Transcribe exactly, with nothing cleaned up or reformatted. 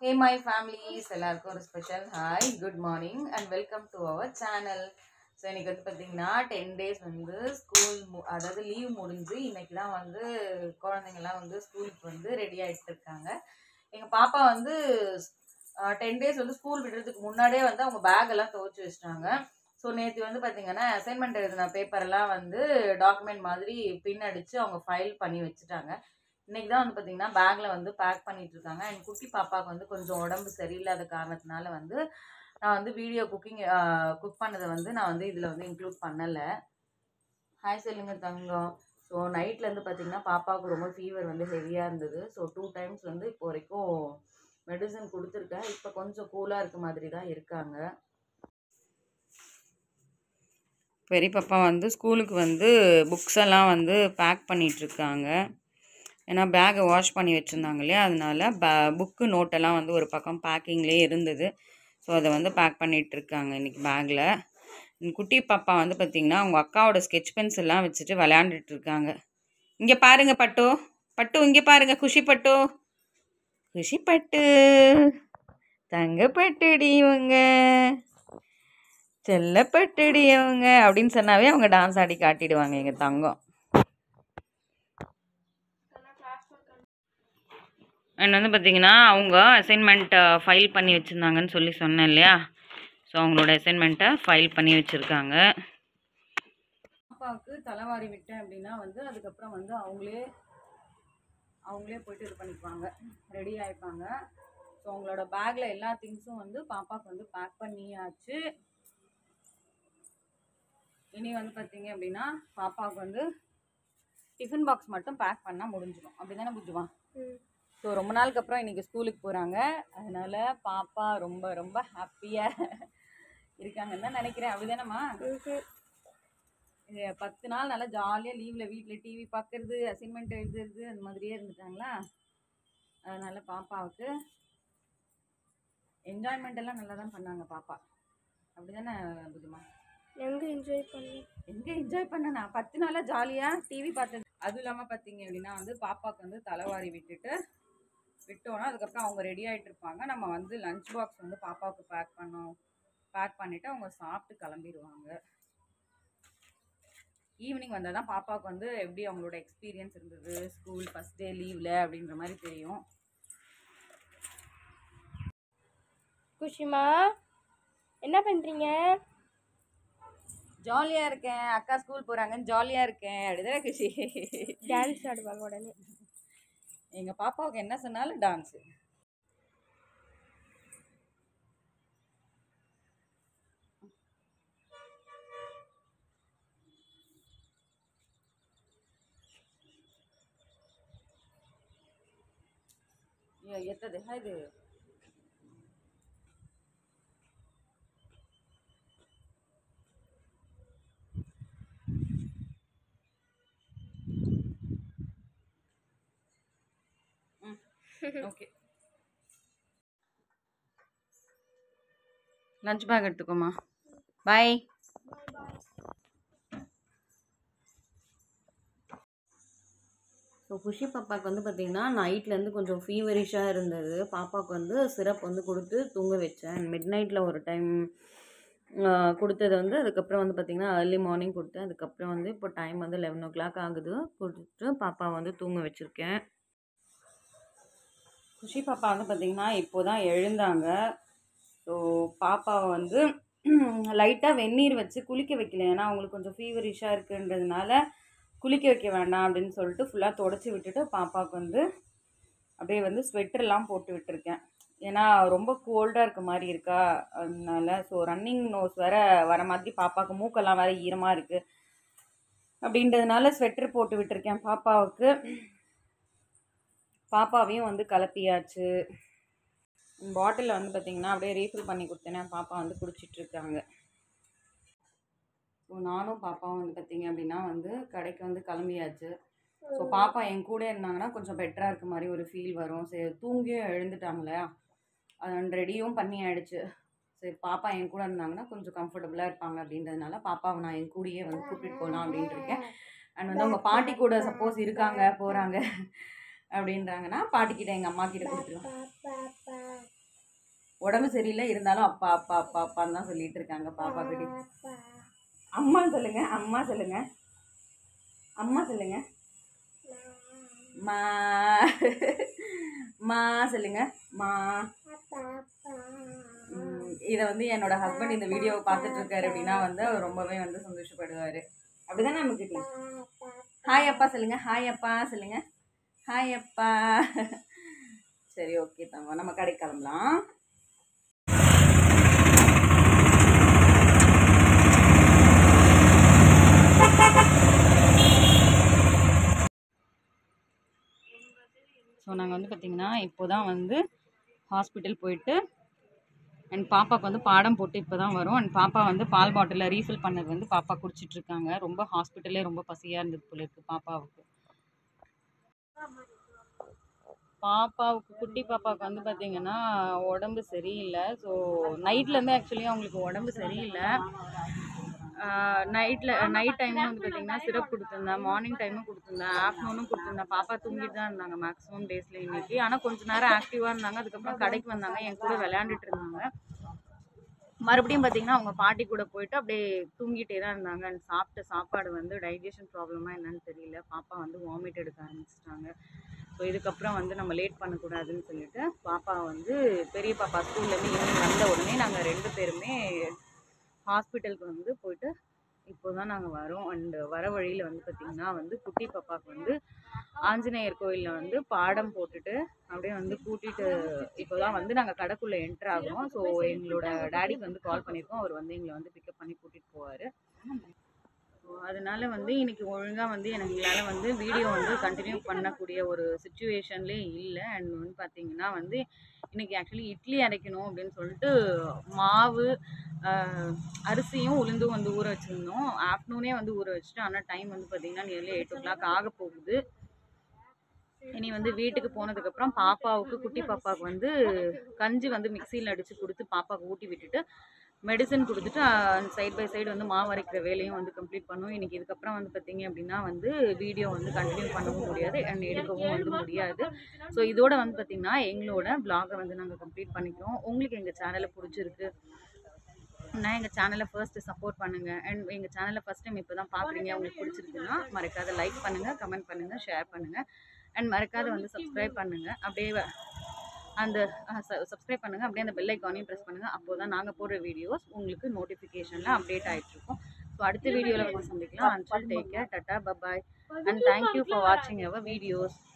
Hey my families, எல்லாருக்கும் ஒரு special hi good morning and welcome to our channel. So இன்னைக்கு வந்து பார்த்தீங்கன்னா டென் டேஸ் வந்து ஸ்கூல் அதாவது லீவ் முடிஞ்சு இன்னைக்கு தான் வந்து குழந்தைங்கள்லாம் வந்து ஸ்கூலுக்கு வந்து ரெடி ஆகிட்டு இருக்காங்க. எங்கள் பாப்பா வந்து டென் டேஸ் வந்து ஸ்கூல் விடுறதுக்கு முன்னாடியே வந்து அவங்க பேக் எல்லாம் துவைச்சி வச்சிட்டாங்க. ஸோ நேற்று வந்து பார்த்தீங்கன்னா அசைன்மெண்ட் எழுதின பேப்பரெல்லாம் வந்து டாக்குமெண்ட் மாதிரி பின் அடித்து அவங்க ஃபைல் பண்ணி வச்சுட்டாங்க. இன்னைக்கு தான் வந்து பார்த்தீங்கன்னா பேக்கில் வந்து பேக் பண்ணிட்டு இருக்காங்க. என் குட்டி பாப்பாவுக்கு வந்து கொஞ்சம் உடம்பு சரியில்லாத காரணத்தினால வந்து நான் வந்து வீடியோ குக்கிங் குக் பண்ணதை வந்து நான் வந்து இதில் வந்து இன்க்ளூட் பண்ணலை. ஹாய் சொல்லுங்க தங்கம். ஸோ நைட்லேருந்து பார்த்தீங்கன்னா பாப்பாவுக்கு ரொம்ப ஃபீவர் வந்து ஹெவியாக இருந்தது. ஸோ டூ டைம்ஸ் வந்து இப்போ வரைக்கும் மெடிசன் கொடுத்துருக்கேன். இப்போ கொஞ்சம் கூலாக இருக்க மாதிரி தான் இருக்காங்க. பெரிய பாப்பா வந்து ஸ்கூலுக்கு வந்து புக்ஸ் எல்லாம் வந்து பேக் பண்ணிகிட்ருக்காங்க. ஏன்னா பேக்கை வாஷ் பண்ணி வச்சுருந்தாங்க இல்லையா, அதனால பே புக்கு நோட்டெல்லாம் வந்து ஒரு பக்கம் பேக்கிங்லேயே இருந்தது. ஸோ அதை வந்து பேக் பண்ணிகிட்ருக்காங்க இன்றைக்கி பேக்கில். குட்டி பாப்பா வந்து பார்த்திங்கன்னா அவங்க அக்காவோட ஸ்கெட்ச் பென்சில்லாம் வச்சுட்டு விளையாண்டுட்ருக்காங்க. இங்கே பாருங்கள் பட்டு பட்டு இங்கே பாருங்கள் குஷி பட்டு குஷி பட்டு தங்கப்பட்டுடி இவங்க செல்லப்பட்டுடி அவங்க அப்படின்னு சொன்னாவே அவங்க டான்ஸ் ஆடி காட்டிடுவாங்க எங்கள் தங்கம். அண்ட் வந்து பார்த்திங்கன்னா அவங்க அசைன்மெண்ட்டை ஃபைல் பண்ணி வச்சுருந்தாங்கன்னு சொல்லி சொன்னேன் இல்லையா, ஸோ அவங்களோட அசைன்மெண்ட்டை ஃபைல் பண்ணி வச்சுருக்காங்க. பாப்பாவுக்கு தலைவாரி விட்டேன் அப்படின்னா வந்து அதுக்கப்புறம் வந்து அவங்களே அவங்களே போய்ட்டு இது பண்ணிக்குவாங்க, ரெடி ஆகிப்பாங்க. ஸோ அவங்களோட பேக்கில் எல்லா திங்ஸும் வந்து பாப்பாவுக்கு வந்து பேக் பண்ணியாச்சு. இனி வந்து பார்த்திங்க அப்படின்னா பாப்பாவுக்கு வந்து டிஃபன் பாக்ஸ் மட்டும் பேக் பண்ணால் முடிஞ்சிடும். அப்படி தானே புரிஞ்சுவான். ஸோ ரொம்ப நாளுக்கு அப்புறம் இன்றைக்கி ஸ்கூலுக்கு போகிறாங்க. அதனால் பாப்பா ரொம்ப ரொம்ப ஹாப்பியாக இருக்காங்கன்னு தான் நினைக்கிறேன். அப்படி தானேம்மா? பத்து நாள் நல்லா ஜாலியாக லீவில் வீட்டில் டிவி பார்க்குறது, அசைன்மெண்ட் எழுதுறது அந்த மாதிரியே இருந்துட்டாங்களா. அதனால் பாப்பாவுக்கு என்ஜாய்மெண்ட் எல்லாம் நல்லா தான் பண்ணாங்க பாப்பா. அப்படி தானே புதுமா? எங்கே என்ஜாய் பண்ண எங்கே என்ஜாய் பண்ணனா பத்து நாளாக ஜாலியாக டிவி பார்த்தது. அதுவும் இல்லாமல் பார்த்தீங்க அப்படின்னா வந்து பாப்பாவுக்கு வந்து தலைவாரி விட்டுட்டு விட்டோன்னா அதுக்கப்புறம் அவங்க ரெடி ஆகிட்டு இருப்பாங்க. நம்ம வந்து லஞ்ச் பாக்ஸ் வந்து பாப்பாவுக்கு பேக் பண்ணோம். பேக் பண்ணிவிட்டு அவங்க சாப்பிட்டு கிளம்பிடுவாங்க. ஈவினிங் வந்தால் தான் பாப்பாவுக்கு வந்து எப்படி அவங்களோட எக்ஸ்பீரியன்ஸ் இருந்தது ஸ்கூல் ஃபஸ்ட் டே லீவில் அப்படின்ற மாதிரி தெரியும். குஷிமா என்ன பண்ணுறீங்க? ஜாலியாக இருக்கேன், அக்கா ஸ்கூல் போகிறாங்கன்னு ஜாலியாக இருக்கேன் அப்படிதான் குஷி. டான்ஸ் ஆடுவாங்க உடனே. எங்கள் பாப்பாவுக்கு என்ன சொன்னாலும் டான்ஸு. எத்தது இது ஓகே லஞ்ச் பேக் எடுத்துக்கோமா. பாய். ஸோ குஷி பாப்பாவுக்கு வந்து பார்த்திங்கன்னா நைட்லேருந்து கொஞ்சம் ஃபீவரிஷாக இருந்தது. பாப்பாவுக்கு வந்து சிரப் வந்து கொடுத்து தூங்க வச்சேன். மிட் நைட்டில் ஒரு டைம் கொடுத்தது வந்து அதுக்கப்புறம் வந்து பார்த்திங்கன்னா ஏர்லி மார்னிங் கொடுத்தேன். அதுக்கப்புறம் வந்து இப்போ டைம் வந்து லெவன் ஓ கிளாக் ஆகுது. கொடுத்துட்டு பாப்பா வந்து தூங்க வச்சுருக்கேன். குஷி பாப்பா வந்து பார்த்திங்கன்னா இப்போ தான் எழுந்தாங்க. ஸோ பாப்பாவை வந்து லைட்டாக வெந்நீர் வச்சு குளிக்க வைக்கல. ஏன்னா அவங்களுக்கு கொஞ்சம் ஃபீவரிஷாக இருக்குன்றதுனால குளிக்க வைக்க வேண்டாம் அப்படின்னு சொல்லிட்டு ஃபுல்லாக தொடச்சி விட்டுட்டு பாப்பாவுக்கு வந்து அப்படியே வந்து ஸ்வெட்டர்லாம் போட்டு விட்டுருக்கேன். ஏன்னா ரொம்ப கோல்டாக இருக்க மாதிரி இருக்கா அதனால. ஸோ ரன்னிங் நோஸ் வேறு வர மாதிரி பாப்பாவுக்கு மூக்கெல்லாம் வேறு ஈரமாக இருக்குது அப்படின்றதுனால ஸ்வெட்டர் போட்டு விட்டுருக்கேன் பாப்பாவுக்கு. பாப்பாவையும் வந்து கலப்பியாச்சு. பாட்டிலில் வந்து பார்த்திங்கன்னா அப்படியே ரீஃபில் பண்ணி கொடுத்தேன்னா பாப்பா வந்து குடிச்சிட்ருக்காங்க. ஸோ நானும் பாப்பாவும் வந்து பார்த்திங்க அப்படின்னா வந்து கடைக்கு வந்து கிளம்பியாச்சு. ஸோ பாப்பா என் கூட இருந்தாங்கன்னா கொஞ்சம் பெட்டராக இருக்க மாதிரி ஒரு ஃபீல் வரும். சரி தூங்கியும் எழுந்துட்டாங்களே, அது ரெடியும் பண்ணி ஆகிடுச்சு. சரி பாப்பா என் கூட இருந்தாங்கன்னா கொஞ்சம் கம்ஃபர்டபுளாக இருப்பாங்க அப்படின்றதுனால பாப்பாவை நான் என் கூடயே வந்து கூப்பிட்டு போகலாம் அப்படின்ட்டு இருக்கேன். அண்ட் வந்து அவங்க பாட்டி கூட சப்போஸ் இருக்காங்க போகிறாங்க அப்படின்றாங்கன்னா பாட்டிக்கிட்ட எங்கள் அம்மா கிட்ட கொடுத்துருவேன். உடம்பு சரியில்லை இருந்தாலும் அப்பா அப்பா அப்பா அப்பான்னு தான் சொல்லிட்டு இருக்காங்க பாப்பா கிட்ட. அம்மான்னு சொல்லுங்க, அம்மா சொல்லுங்க, அம்மா சொல்லுங்க, மா மா சொல்லுங்க மா. இதை வந்து என்னோட ஹஸ்பண்ட் இந்த வீடியோவை பார்த்துட்டு இருக்காரு அப்படின்னா வந்து அவர் ரொம்பவே வந்து சந்தோஷப்படுவார். அப்படிதானே நமக்கு? ஹாய் அப்பா சொல்லுங்க, ஹாய் அப்பா சொல்லுங்க, ஹாய் அப்பா. சரி ஓகே தங்க, நம்ம கடை கிளம்பலாம். ஸோ நாங்கள் வந்து பார்த்திங்கன்னா இப்போ தான் வந்து ஹாஸ்பிட்டல் போயிட்டு அண்ட் பாப்பாவுக்கு வந்து பாடம் போட்டு இப்போ தான் வரும். அண்ட் பாப்பா வந்து பால் பாட்டிலில் ரீஃபில் பண்ணது வந்து பாப்பா குடிச்சிட்ருக்காங்க. ரொம்ப ஹாஸ்பிட்டலே ரொம்ப பசியாக இருந்தது போல இருக்குது பாப்பாவுக்கு. பாப்பாவுக்கு குட்டி பாப்பாவுக்கு வந்து பார்த்திங்கன்னா உடம்பு சரியில்லை. ஸோ நைட்லேருந்து ஆக்சுவலி அவங்களுக்கு உடம்பு சரியில்லை. நைட்டில் நைட் டைமும் வந்து பார்த்திங்கன்னா சிரப் கொடுத்துருந்தேன், மார்னிங் டைமும் கொடுத்துருந்தேன், ஆஃப்டர்நூனும் கொடுத்துருந்தேன். பாப்பா தூங்கிட்டு தான் இருந்தாங்க மேக்ஸிமம் டேஸில் இன்றைக்கி. ஆனால் கொஞ்சம் நேரம் ஆக்டிவாக இருந்தாங்க. அதுக்கப்புறம் கடைக்கு வந்தாங்க, என் கூட விளையாண்டுட்டு இருந்தாங்க. மறுபடியும் பார்த்திங்கன்னா அவங்க பாட்டி கூட போயிட்டு அப்படியே தூங்கிட்டே தான் இருந்தாங்க. அண்ட் சாப்பிட்ட சாப்பாடு வந்து டைஜஷன் ப்ராப்ளமாக என்னன்னு தெரியல, பாப்பா வந்து வாமிட் எடுக்க ஆரம்பிச்சிட்டாங்க. ஸோ இதுக்கப்புறம் வந்து நம்ம லேட் பண்ணக்கூடாதுன்னு சொல்லிட்டு பாப்பா வந்து பெரிய பாப்பா ஸ்கூல்லேருந்து ஈவினிங் வந்த உடனே நாங்கள் ரெண்டு பேருமே ஹாஸ்பிட்டலுக்கு வந்து போயிட்டு இப்போ தான் நாங்கள் வரோம். அண்டு வர வழியில் வந்து பார்த்திங்கன்னா வந்து குட்டி பாப்பாவுக்கு வந்து ஆஞ்சநேயர் கோயிலில் வந்து பாடம் போட்டுட்டு அப்படியே வந்து கூட்டிகிட்டு இப்போ தான் வந்து நாங்கள் கடைக்குள்ளே என்ட்ரு ஆகிறோம். ஸோ எங்களோட டேடிக்கு வந்து கால் பண்ணியிருக்கோம், அவர் வந்து எங்களை வந்து பிக்கப் பண்ணி கூட்டிகிட்டு போவார். ஸோ அதனால் வந்து இன்றைக்கி ஒழுங்காக வந்து எனக்கு எங்களால் வந்து வீடியோ வந்து கண்டினியூ பண்ணக்கூடிய ஒரு சுச்சுவேஷன்லேயே இல்லை. அண்ட் வந்து பார்த்திங்கன்னா வந்து இன்றைக்கி ஆக்சுவலி இட்லி அரைக்கணும் அப்படின்னு சொல்லிட்டு மாவு அரிசியும் உளுந்தும் வந்து ஊற வச்சுருந்தோம். ஆஃப்டர்நூனே வந்து ஊற வச்சுட்டு, ஆனால் டைம் வந்து பார்த்திங்கன்னா நியர்லி எயிட் ஓ கிளாக் ஆக போகுது. இனி வந்து வீட்டுக்கு போனதுக்கப்புறம் பாப்பாவுக்கு குட்டி பாப்பாவுக்கு வந்து கஞ்சி வந்து மிக்சியில் அடித்து கொடுத்து பாப்பாவுக்கு ஊட்டி விட்டுட்டு மெடிசன் கொடுத்துட்டு சைட் பை சைடு வந்து மாவு அரைக்கிற வேலையும் வந்து கம்ப்ளீட் பண்ணுவோம். இன்றைக்கி இதுக்கப்புறம் வந்து பார்த்திங்க அப்படின்னா வந்து வீடியோ வந்து கண்டினியூ பண்ணவும் முடியாது அண்ட் எடுக்கவும் வந்து முடியாது. ஸோ இதோட வந்து பார்த்திங்கன்னா எங்களோட வ்ளாகை வந்து நாங்கள் கம்ப்ளீட் பண்ணிக்கிறோம். உங்களுக்கு எங்கள் சேனலை பிடிச்சிருக்கு நான் எங்கள் சேனலை ஃபர்ஸ்ட்டு சப்போர்ட் பண்ணுங்கள். அண்ட் எங்கள் சேனலை ஃபஸ்ட் டைம் இப்போ தான் பார்க்குறீங்க, உங்களுக்கு பிடிச்சிருக்குன்னா மறக்காத லைக் பண்ணுங்கள், கமெண்ட் பண்ணுங்கள், ஷேர் பண்ணுங்கள் அண்ட் மறக்காத வந்து சப்ஸ்கிரைப் பண்ணுங்கள். அப்படியே அந்த சப்ஸ்கிரைப் பண்ணுங்கள், அப்படியே அந்த பெல் ஐக்கானையும் ப்ரெஸ் பண்ணுங்கள். அப்போ தான் நாங்கள் போடுற வீடியோஸ் உங்களுக்கு நோட்டிஃபிகேஷனில் அப்டேட் ஆகிட்ருக்கோம். ஸோ அடுத்த வீடியோவில் வந்து சந்திக்கலாம். Until take care, tata, bye bye and thank you for வாட்சிங் அவர் வீடியோஸ்.